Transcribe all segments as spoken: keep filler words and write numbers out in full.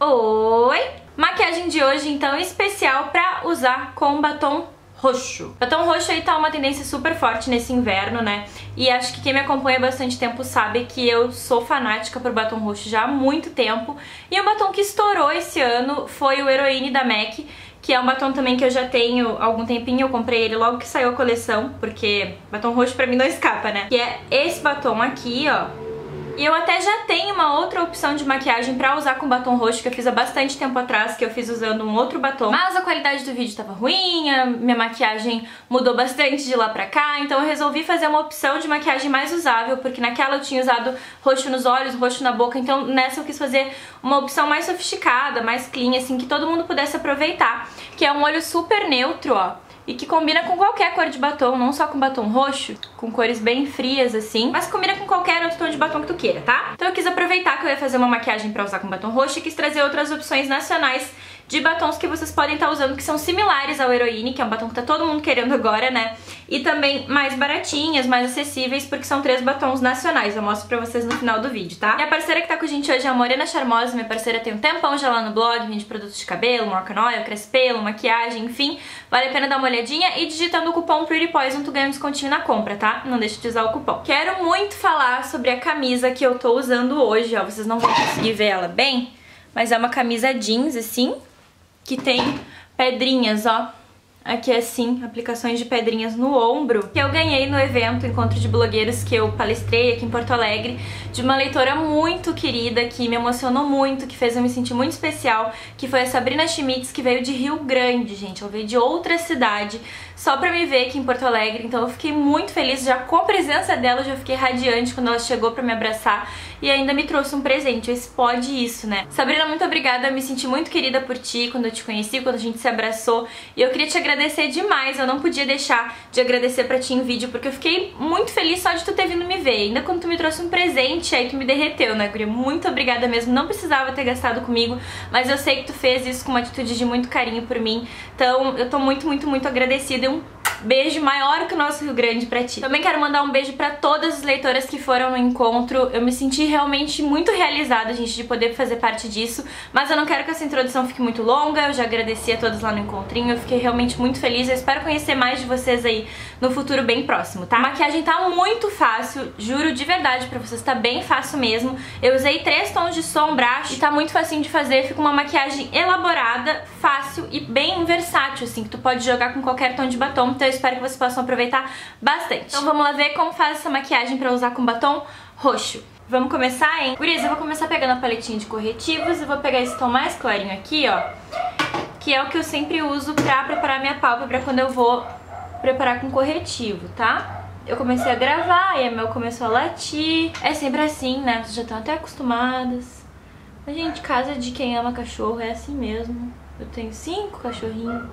Oi! Maquiagem de hoje, então, especial pra usar com batom roxo. Batom roxo aí tá uma tendência super forte nesse inverno, né? E acho que quem me acompanha há bastante tempo sabe que eu sou fanática por batom roxo já há muito tempo. E o batom que estourou esse ano foi o Heroine da MAC, que é um batom também que eu já tenho há algum tempinho. Eu comprei ele logo que saiu a coleção, porque batom roxo pra mim não escapa, né? Que é esse batom aqui, ó. E eu até já tenho uma outra opção de maquiagem pra usar com batom roxo, que eu fiz há bastante tempo atrás, que eu fiz usando um outro batom. Mas a qualidade do vídeo tava ruim, a minha maquiagem mudou bastante de lá pra cá, então eu resolvi fazer uma opção de maquiagem mais usável, porque naquela eu tinha usado roxo nos olhos, roxo na boca, então nessa eu quis fazer uma opção mais sofisticada, mais clean, assim, que todo mundo pudesse aproveitar, que é um olho super neutro, ó. E que combina com qualquer cor de batom, não só com batom roxo, com cores bem frias assim, mas combina com qualquer outro tom de batom que tu queira, tá? Então eu quis aproveitar que eu ia fazer uma maquiagem pra usar com batom roxo e quis trazer outras opções nacionais de batons que vocês podem estar usando, que são similares ao Heroine, que é um batom que tá todo mundo querendo agora, né? E também mais baratinhas, mais acessíveis, porque são três batons nacionais. Eu mostro pra vocês no final do vídeo, tá? E a parceira que tá com a gente hoje é a Morena Charmosa. Minha parceira tem um tempão já lá no blog, vende produtos de cabelo, Moroccan Oil, Crespelo, maquiagem, enfim. Vale a pena dar uma olhadinha e digitando o cupom Pretty Poison tu ganha um descontinho na compra, tá? Não deixa de usar o cupom. Quero muito falar sobre a camisa que eu tô usando hoje, ó. Vocês não vão conseguir ver ela bem, mas é uma camisa jeans, assim, que tem pedrinhas, ó. Aqui assim, aplicações de pedrinhas no ombro, que eu ganhei no evento Encontro de Blogueiros que eu palestrei aqui em Porto Alegre, de uma leitora muito querida, que me emocionou muito, que fez eu me sentir muito especial, que foi a Sabrina Schmitz, que veio de Rio Grande, gente. Ela veio de outra cidade só pra me ver aqui em Porto Alegre, então eu fiquei muito feliz já com a presença dela. Eu já fiquei radiante quando ela chegou pra me abraçar e ainda me trouxe um presente. Eu explode isso, né? Sabrina, muito obrigada, eu me senti muito querida por ti quando eu te conheci, quando a gente se abraçou, e eu queria te agradecer demais. Eu não podia deixar de agradecer pra ti em vídeo, porque eu fiquei muito feliz só de tu ter vindo me ver. Ainda quando tu me trouxe um presente, aí tu me derreteu, né, guria? Muito obrigada mesmo, não precisava ter gastado comigo, mas eu sei que tu fez isso com uma atitude de muito carinho por mim, então eu tô muito, muito, muito agradecida. E um beijo maior que o nosso Rio Grande pra ti. Também quero mandar um beijo pra todas as leitoras que foram no encontro. Eu me senti realmente muito realizada, gente, de poder fazer parte disso, mas eu não quero que essa introdução fique muito longa. Eu já agradeci a todos lá no encontrinho, eu fiquei realmente muito feliz. Eu espero conhecer mais de vocês aí no futuro bem próximo, tá? A maquiagem tá muito fácil, juro de verdade pra vocês, tá bem fácil mesmo. Eu usei três tons de sombra e tá muito facinho de fazer. Fica uma maquiagem elaborada, fácil e bem versátil, assim, que tu pode jogar com qualquer tom de batom. Então eu espero que vocês possam aproveitar bastante. Então vamos lá ver como faz essa maquiagem pra usar com batom roxo. Vamos começar, hein? Gurias, eu vou começar pegando a paletinha de corretivos e vou pegar esse tom mais clarinho aqui, ó, que é o que eu sempre uso pra preparar minha pálpebra quando eu vou preparar com corretivo, tá? Eu comecei a gravar e a Mel começou a latir. É sempre assim, né? Vocês já estão até acostumadas. Mas, gente, casa de quem ama cachorro é assim mesmo. Eu tenho cinco cachorrinhos.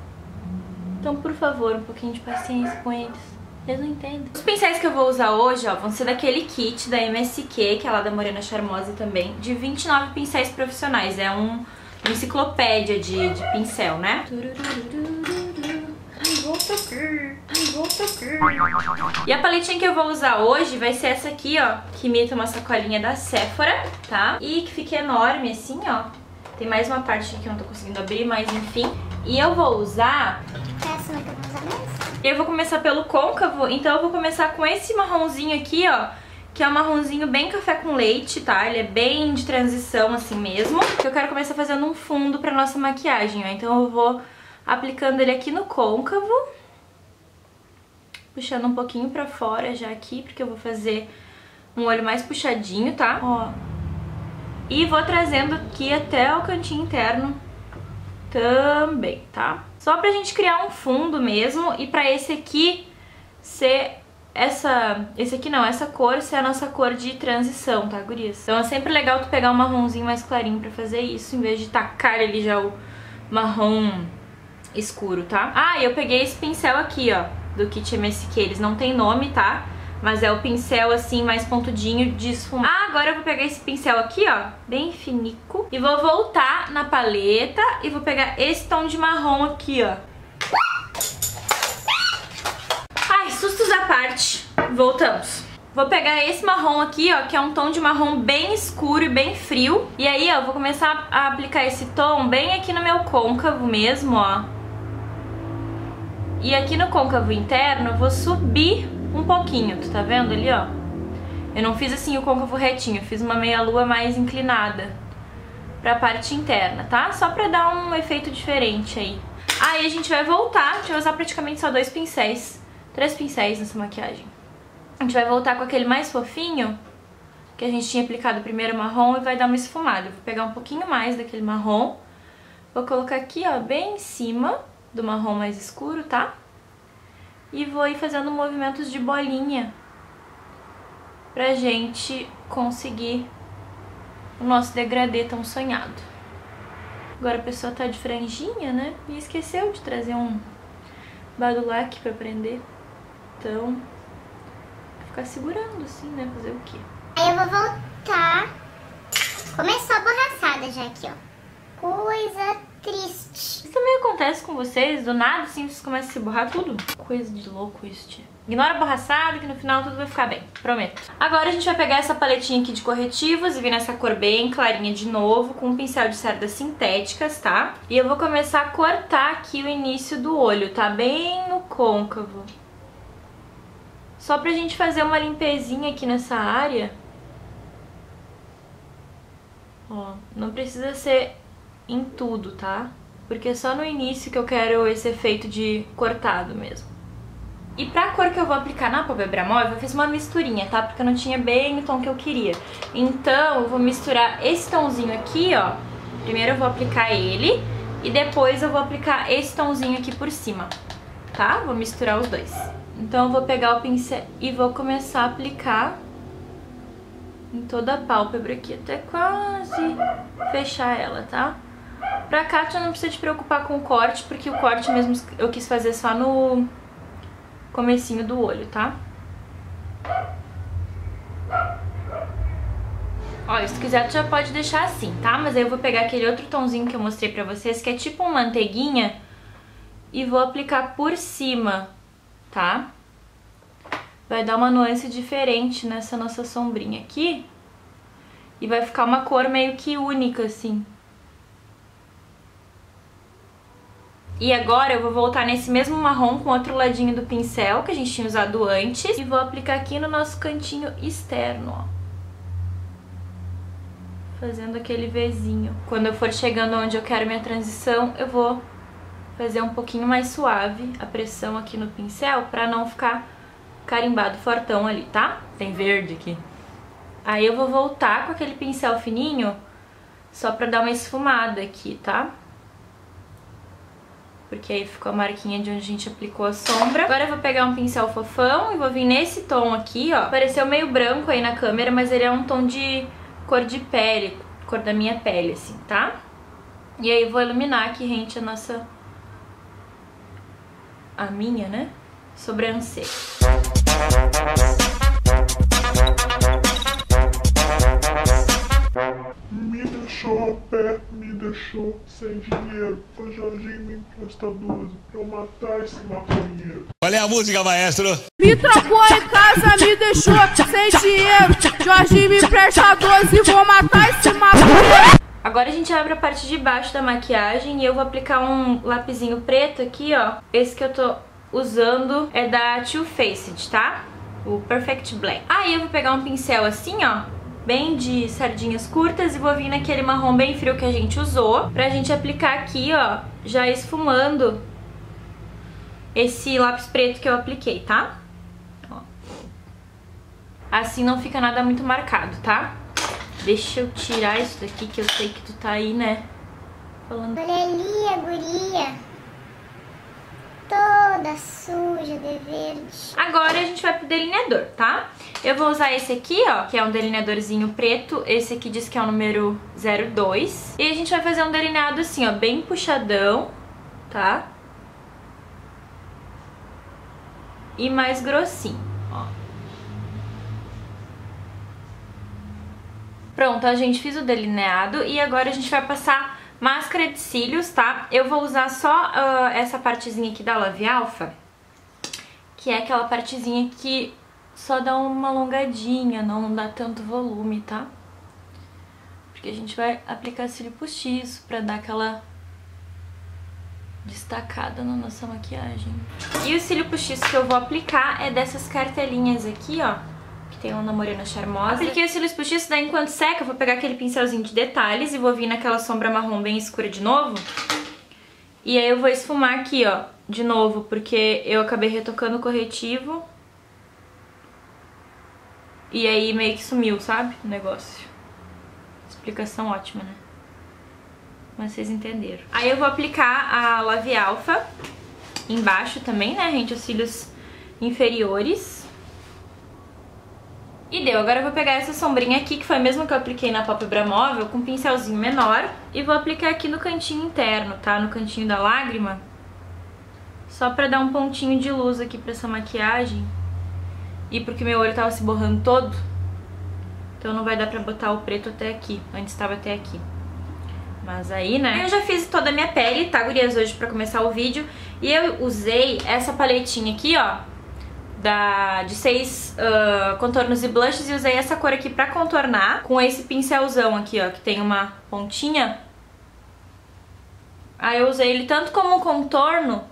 Então, por favor, um pouquinho de paciência com eles. Eles não entendem. Os pincéis que eu vou usar hoje, ó, vão ser daquele kit da M S Q, que é lá da Morena Charmosa também, de vinte e nove pincéis profissionais. É um, uma enciclopédia de, de pincel, né? Ai, volta aqui. Ai, volta aqui. E a paletinha que eu vou usar hoje vai ser essa aqui, ó, que imita uma sacolinha da Sephora, tá? E que fica enorme assim, ó. Tem mais uma parte aqui que eu não tô conseguindo abrir, mas enfim. E eu vou usar... Essa que eu vou usar mesmo? Eu vou começar pelo côncavo, então eu vou começar com esse marronzinho aqui, ó, que é um marronzinho bem café com leite, tá? Ele é bem de transição assim mesmo. Eu quero começar fazendo um fundo pra nossa maquiagem, ó. Então eu vou aplicando ele aqui no côncavo, puxando um pouquinho pra fora já aqui, porque eu vou fazer um olho mais puxadinho, tá? Ó. E vou trazendo aqui até o cantinho interno também, tá? Só pra gente criar um fundo mesmo e pra esse aqui ser essa... Esse aqui não, essa cor ser a nossa cor de transição, tá, gurias? Então é sempre legal tu pegar um marronzinho mais clarinho pra fazer isso, em vez de tacar ali já o marrom escuro, tá? Ah, e eu peguei esse pincel aqui, ó, do kit M S Q. Eles não tem nome, tá? Mas é o pincel assim, mais pontudinho de esfumar. Ah, agora eu vou pegar esse pincel aqui, ó, bem finico. E vou voltar na paleta e vou pegar esse tom de marrom aqui, ó. Ai, sustos à parte. Voltamos. Vou pegar esse marrom aqui, ó, que é um tom de marrom bem escuro e bem frio. E aí, ó, vou começar a aplicar esse tom bem aqui no meu côncavo mesmo, ó. E aqui no côncavo interno eu vou subir um pouquinho, tu tá vendo ali, ó? Eu não fiz assim o côncavo retinho, eu fiz uma meia-lua mais inclinada pra parte interna, tá? Só pra dar um efeito diferente aí. Aí a gente vai voltar, a gente vai usar praticamente só dois pincéis, três pincéis nessa maquiagem. A gente vai voltar com aquele mais fofinho, que a gente tinha aplicado primeiro marrom, e vai dar uma esfumada. Eu vou pegar um pouquinho mais daquele marrom, vou colocar aqui, ó, bem em cima do marrom mais escuro, tá? E vou ir fazendo movimentos de bolinha pra gente conseguir o nosso degradê tão sonhado. Agora a pessoa tá de franjinha, né? E esqueceu de trazer um badulac pra prender. Então, vou ficar segurando assim, né? Fazer o quê? Aí eu vou voltar. Começou a borraçada já aqui, ó. Coisa triste. Isso também acontece com vocês? Do nada, assim, vocês começam a se borrar tudo? Coisa de louco isso, tia. Ignora a borraçada que no final tudo vai ficar bem, prometo. Agora a gente vai pegar essa paletinha aqui de corretivos e vir nessa cor bem clarinha de novo, com um pincel de cerdas sintéticas, tá? E eu vou começar a cortar aqui o início do olho, tá? Bem no côncavo. Só pra gente fazer uma limpezinha aqui nessa área. Ó, não precisa ser em tudo, tá? Porque é só no início que eu quero esse efeito de cortado mesmo. E pra cor que eu vou aplicar na pálpebra móvel, eu fiz uma misturinha, tá? Porque eu não tinha bem o tom que eu queria. Então eu vou misturar esse tomzinho aqui, ó. Primeiro eu vou aplicar ele e depois eu vou aplicar esse tomzinho aqui por cima, tá? Vou misturar os dois. Então eu vou pegar o pincel e vou começar a aplicar em toda a pálpebra aqui, até quase fechar ela, tá? Pra cá tu não precisa te preocupar com o corte, porque o corte mesmo eu quis fazer só no comecinho do olho, tá? Ó, se tu quiser tu já pode deixar assim, tá? Mas aí eu vou pegar aquele outro tomzinho que eu mostrei pra vocês, que é tipo uma manteiguinha, e vou aplicar por cima, tá? Vai dar uma nuance diferente nessa nossa sombrinha aqui. E vai ficar uma cor meio que única, assim. E agora eu vou voltar nesse mesmo marrom com outro ladinho do pincel que a gente tinha usado antes. E vou aplicar aqui no nosso cantinho externo, ó. Fazendo aquele Vzinho. Quando eu for chegando onde eu quero minha transição, eu vou fazer um pouquinho mais suave a pressão aqui no pincel pra não ficar carimbado fortão ali, tá? Tem verde aqui. Aí eu vou voltar com aquele pincel fininho só pra dar uma esfumada aqui, tá? Porque aí ficou a marquinha de onde a gente aplicou a sombra. Agora eu vou pegar um pincel fofão e vou vir nesse tom aqui, ó. Pareceu meio branco aí na câmera, mas ele é um tom de cor de pele, cor da minha pele, assim, tá? E aí eu vou iluminar aqui rente a nossa... a minha, né? Sobrancelha. Me deixou a pé, me deixou sem dinheiro. O Jorginho me empresta doze pra eu matar esse maconheiro. Qual é a música, maestro? Me trancou em casa, me deixou sem dinheiro. Jorginho me empresta doze, vou matar esse maconheiro. Agora a gente abre a parte de baixo da maquiagem e eu vou aplicar um lapisinho preto aqui, ó. Esse que eu tô usando é da Too Faced, tá? O Perfect Black. Aí eu vou pegar um pincel assim, ó, bem de sardinhas curtas, e vou vir naquele marrom bem frio que a gente usou, pra gente aplicar aqui, ó, já esfumando esse lápis preto que eu apliquei, tá? Ó. Assim não fica nada muito marcado, tá? Deixa eu tirar isso daqui, que eu sei que tu tá aí, né? Falando... Olha ali a guria. Toda suja de verde. Agora a gente vai pro delineador, tá? Eu vou usar esse aqui, ó, que é um delineadorzinho preto. Esse aqui diz que é o número zero dois. E a gente vai fazer um delineado assim, ó, bem puxadão, tá? E mais grossinho, ó. Pronto, a gente fez o delineado e agora a gente vai passar máscara de cílios, tá? Eu vou usar só uh, essa partezinha aqui da Lave Alpha, que é aquela partezinha que só dá uma alongadinha, não dá tanto volume, tá? Porque a gente vai aplicar cílio postiço pra dar aquela destacada na nossa maquiagem. E o cílio postiço que eu vou aplicar é dessas cartelinhas aqui, ó, que tem uma Morena Charmosa. Apliquei o cílio postiço, daí enquanto seca eu vou pegar aquele pincelzinho de detalhes e vou vir naquela sombra marrom bem escura de novo. E aí eu vou esfumar aqui, ó, de novo, porque eu acabei retocando o corretivo. E aí meio que sumiu, sabe, o negócio. Explicação ótima, né? Mas vocês entenderam. Aí eu vou aplicar a Love Alpha embaixo também, né, gente? Os cílios inferiores. E deu. Agora eu vou pegar essa sombrinha aqui, que foi a mesma que eu apliquei na pálpebra móvel, com um pincelzinho menor. E vou aplicar aqui no cantinho interno, tá? No cantinho da lágrima. Só pra dar um pontinho de luz aqui pra essa maquiagem. E porque meu olho tava se borrando todo. Então não vai dar pra botar o preto até aqui. Antes tava até aqui. Mas aí, né? Eu já fiz toda a minha pele, tá, gurias, hoje pra começar o vídeo. E eu usei essa paletinha aqui, ó, da, de seis uh, contornos e blushes. E usei essa cor aqui pra contornar com esse pincelzão aqui, ó, que tem uma pontinha. Aí eu usei ele tanto como contorno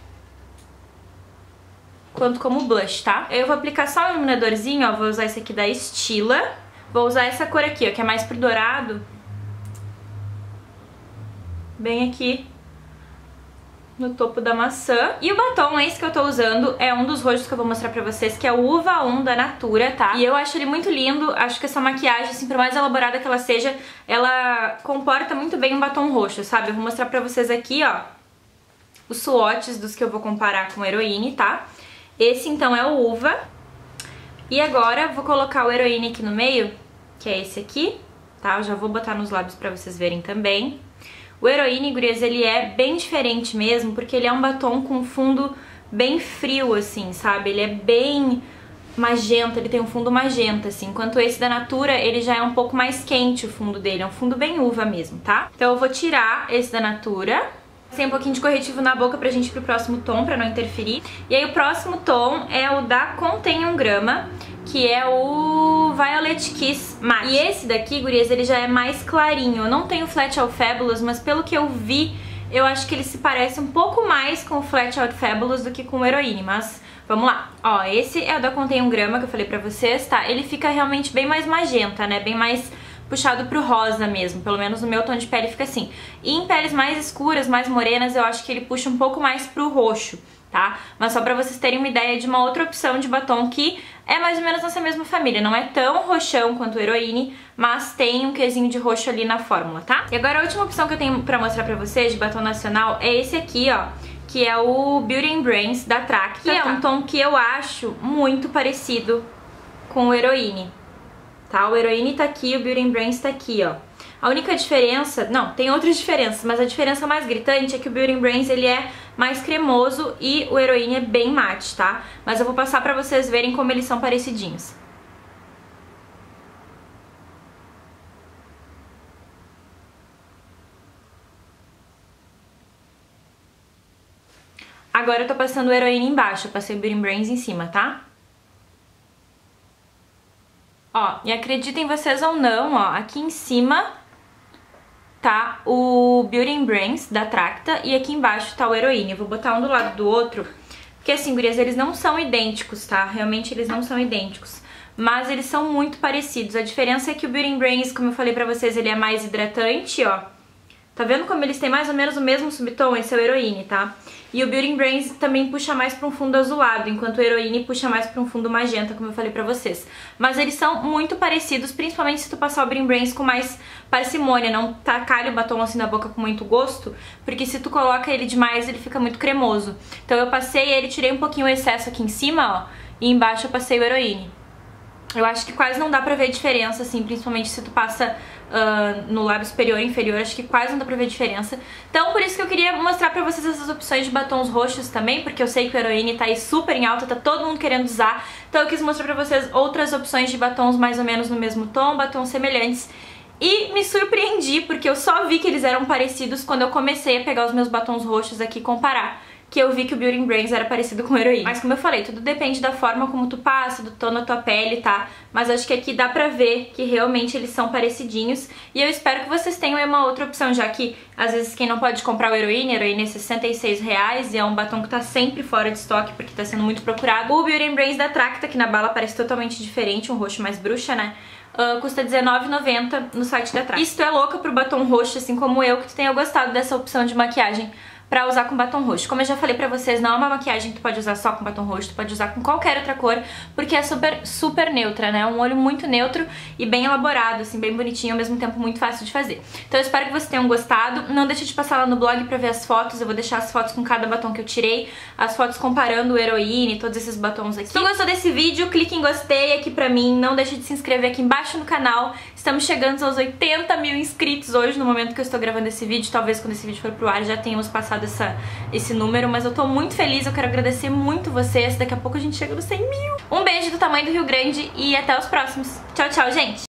quanto como blush, tá? Eu vou aplicar só um iluminadorzinho, ó, vou usar esse aqui da Stila. Vou usar essa cor aqui, ó, que é mais pro dourado. Bem aqui no topo da maçã. E o batom, esse que eu tô usando, é um dos rostos que eu vou mostrar pra vocês, que é o Uva um da Natura, tá? E eu acho ele muito lindo, acho que essa maquiagem, assim, por mais elaborada que ela seja, ela comporta muito bem um batom roxo, sabe? Eu vou mostrar pra vocês aqui, ó, os swatches dos que eu vou comparar com o Heroine, tá? Esse, então, é o Uva. E agora, vou colocar o Heroine aqui no meio, que é esse aqui, tá? Eu já vou botar nos lábios pra vocês verem também. O Heroine, gurias, ele é bem diferente mesmo, porque ele é um batom com fundo bem frio, assim, sabe? Ele é bem magenta, ele tem um fundo magenta, assim. Enquanto esse da Natura, ele já é um pouco mais quente o fundo dele, é um fundo bem uva mesmo, tá? Então eu vou tirar esse da Natura. Passei um pouquinho de corretivo na boca pra gente ir pro próximo tom, pra não interferir. E aí o próximo tom é o da Contém um Grama, que é o Violet Kiss Matte. E esse daqui, gurias, ele já é mais clarinho. Eu não tenho Flat Out Fabulous, mas pelo que eu vi, eu acho que ele se parece um pouco mais com o Flat Out Fabulous do que com o Heroine, mas vamos lá. Ó, esse é o da Contém um Grama, que eu falei pra vocês, tá? Ele fica realmente bem mais magenta, né? Bem mais puxado pro rosa mesmo, pelo menos no meu tom de pele fica assim. E em peles mais escuras, mais morenas, eu acho que ele puxa um pouco mais pro roxo, tá? Mas só pra vocês terem uma ideia de uma outra opção de batom que é mais ou menos nessa mesma família. Não é tão roxão quanto o Heroine, mas tem um quesinho de roxo ali na fórmula, tá? E agora a última opção que eu tenho pra mostrar pra vocês de batom nacional é esse aqui, ó, que é o Beauty and Brains da Tracta, que é um tom que eu acho muito parecido com o Heroine. Tá? O Heroine tá aqui, o Beauty and Brains tá aqui, ó. A única diferença, não, tem outras diferenças, mas a diferença mais gritante é que o Beauty and Brains, ele é mais cremoso e o Heroine é bem mate, tá? Mas eu vou passar pra vocês verem como eles são parecidinhos. Agora eu tô passando o Heroine embaixo, eu passei o Beauty and Brains em cima, tá? Ó, e acreditem vocês ou não, ó, aqui em cima tá o Beauty and Brains da Tracta e aqui embaixo tá o Heroine. Eu vou botar um do lado do outro, porque assim, gurias, eles não são idênticos, tá? Realmente eles não são idênticos, mas eles são muito parecidos. A diferença é que o Beauty and Brains, como eu falei pra vocês, ele é mais hidratante, ó. Tá vendo como eles têm mais ou menos o mesmo subtom? Esse é o Heroine, tá? E o Beauty and Brains também puxa mais pra um fundo azulado, enquanto o Heroine puxa mais pra um fundo magenta, como eu falei pra vocês. Mas eles são muito parecidos, principalmente se tu passar o Beauty and Brains com mais parcimônia, não tacar o batom assim na boca com muito gosto, porque se tu coloca ele demais, ele fica muito cremoso. Então eu passei ele, tirei um pouquinho o excesso aqui em cima, ó, e embaixo eu passei o Heroine. Eu acho que quase não dá pra ver diferença, assim, principalmente se tu passa uh, no lábio superior e inferior, acho que quase não dá pra ver diferença. Então, por isso que eu queria mostrar pra vocês essas opções de batons roxos também, porque eu sei que o Heroine tá aí super em alta, tá todo mundo querendo usar. Então eu quis mostrar pra vocês outras opções de batons mais ou menos no mesmo tom, batons semelhantes. E me surpreendi, porque eu só vi que eles eram parecidos quando eu comecei a pegar os meus batons roxos aqui e comparar. que eu vi que o Beauty and Brains era parecido com heroína. Mas como eu falei, tudo depende da forma como tu passa, do tom da tua pele, tá? Mas acho que aqui dá pra ver que realmente eles são parecidinhos. E eu espero que vocês tenham aí uma outra opção, já que às vezes quem não pode comprar o heroína, heroína é sessenta e seis reais e é um batom que tá sempre fora de estoque porque tá sendo muito procurado. O Beauty and Brains da Tracta, que na bala parece totalmente diferente, um roxo mais bruxa, né? Uh, custa dezenove reais e noventa centavos no site da Tracta. E se tu é louca pro batom roxo, assim como eu, que tu tenha gostado dessa opção de maquiagem pra usar com batom roxo. Como eu já falei pra vocês, não é uma maquiagem que tu pode usar só com batom roxo, tu pode usar com qualquer outra cor, porque é super, super neutra, né? Um olho muito neutro e bem elaborado, assim, bem bonitinho, ao mesmo tempo muito fácil de fazer. Então eu espero que vocês tenham gostado. Não deixe de passar lá no blog pra ver as fotos, eu vou deixar as fotos com cada batom que eu tirei, as fotos comparando o heroína e todos esses batons aqui. Se tu gostou desse vídeo, clique em gostei aqui pra mim, não deixe de se inscrever aqui embaixo no canal. Estamos chegando aos oitenta mil inscritos hoje, no momento que eu estou gravando esse vídeo. Talvez quando esse vídeo for pro ar já tenhamos passado essa, esse número, mas eu tô muito feliz, eu quero agradecer muito vocês. Daqui a pouco a gente chega nos cem mil. Um beijo do tamanho do Rio Grande e até os próximos. Tchau, tchau, gente!